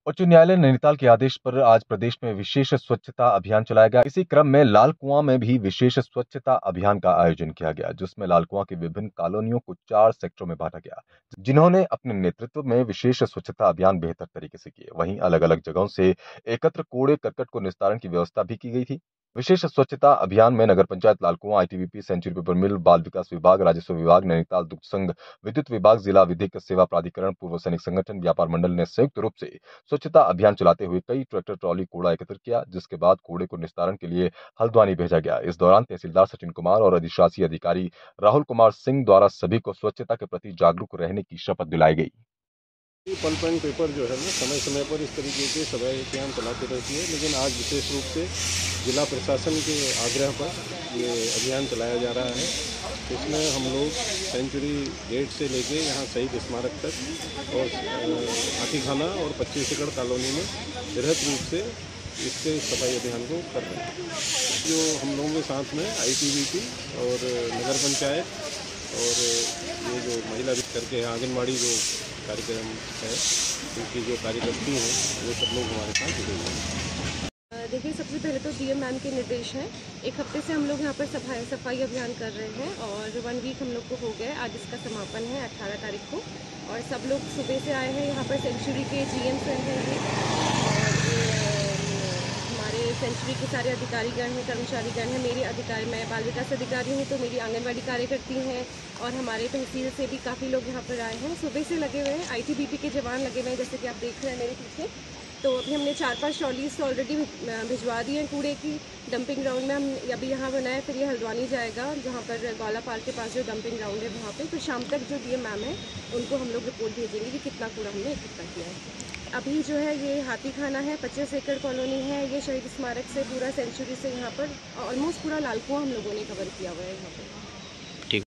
उच्च न्यायालय नैनीताल के आदेश पर आज प्रदेश में विशेष स्वच्छता अभियान चलाया गया। इसी क्रम में लाल कुआं में भी विशेष स्वच्छता अभियान का आयोजन किया गया, जिसमें लाल कुआं की विभिन्न कॉलोनियों को 4 सेक्टरों में बांटा गया, जिन्होंने अपने नेतृत्व में विशेष स्वच्छता अभियान बेहतर तरीके से किए। वहीं अलग अलग जगहों से एकत्र कूड़े करकट को निस्तारण की व्यवस्था भी की गई थी। विशेष स्वच्छता अभियान में नगर पंचायत लाल कुआं, आईटीबीपी, सेंचुरी पेपर मिल, बाल विकास विभाग, राजस्व विभाग, नैनीताल दुग्ध संघ, विद्युत विभाग, जिला विधिक सेवा प्राधिकरण, पूर्व सैनिक संगठन, व्यापार मंडल ने संयुक्त रूप से स्वच्छता अभियान चलाते हुए कई ट्रैक्टर ट्रॉली कूड़ा एकत्र किया, जिसके बाद कूड़े को निस्तारण के लिए हल्द्वानी भेजा गया। इस दौरान तहसीलदार सचिन कुमार और अधिशासी अधिकारी राहुल कुमार सिंह द्वारा सभी को स्वच्छता के प्रति जागरूक रहने की शपथ दिलाई गई। पल्प एंड पेपर जो है ना समय समय पर इस तरीके के सफाई अभियान चलाती रहती है, लेकिन आज विशेष रूप से जिला प्रशासन के आग्रह पर ये अभियान चलाया जा रहा है। इसमें हम लोग सेंचुरी गेट से लेके यहाँ शहीद स्मारक तक और हाथीखाना और 25 एकड़ कॉलोनी में बृहद रूप से इसके सफाई अभियान को कर रहे हैं। जो हम लोगों के साथ में आईटीबीपी और नगर पंचायत और ये जो महिला करके आंगनबाड़ी जो कार्यक्रम है, उनकी जो कार्यकर्ती हैं, वो सब लोग हमारे साथ जुड़े हुए हैं। देखिए, सबसे पहले तो डीएम मैम के निर्देश हैं। एक हफ्ते से हम लोग यहाँ पर सफाई अभियान कर रहे हैं और 1 वीक हम लोग को हो गया। आज इसका समापन है 18 तारीख को और सब लोग सुबह से आए हैं। यहाँ पर सेंचुरी के जीएम सर हैं और हमारे सेंचुरी के सारे अधिकारीगण हैं, कर्मचारीगण हैं। मैं बाल विकास अधिकारी हूँ, तो मेरी आंगनबाड़ी कार्यकर्ती हैं और हमारे तहसील से भी काफ़ी लोग यहाँ पर आए हैं। सुबह से लगे हुए हैं। आईटीबीपी के जवान लगे हुए हैं, जैसे कि आप देख रहे हैं मेरे पीछे। तो अभी हमने 4-5 ट्रॉलीज ऑलरेडी भिजवा दी हैं कूड़े की। डंपिंग ग्राउंड में हम अभी यहाँ बनाए, फिर ये हल्द्वानी जाएगा, जहाँ पर गौला पार्क के पास जो डंपिंग ग्राउंड है वहाँ पे। फिर शाम तक जो डीएम मैम है उनको हम लोग रिपोर्ट भेजेंगे कि कितना कूड़ा हमने इकट्ठा किया है। अभी जो है ये हाथीखाना है, 25 एकड़ कॉलोनी है, ये शहीद स्मारक से पूरा सेंचुरी से यहाँ पर ऑलमोस्ट पूरा लाल कुआं हम लोगों ने कवर किया हुआ है यहाँ पर।